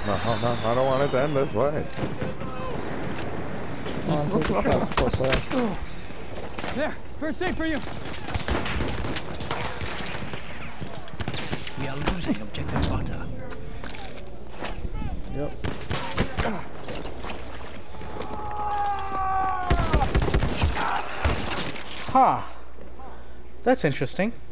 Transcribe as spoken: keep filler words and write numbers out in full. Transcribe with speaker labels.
Speaker 1: No, no, I don't want it to end this way.
Speaker 2: Oh, take the transport there.
Speaker 3: There, first aid for you.
Speaker 4: We are losing objective butter.
Speaker 2: Yep.
Speaker 5: Huh. That's interesting.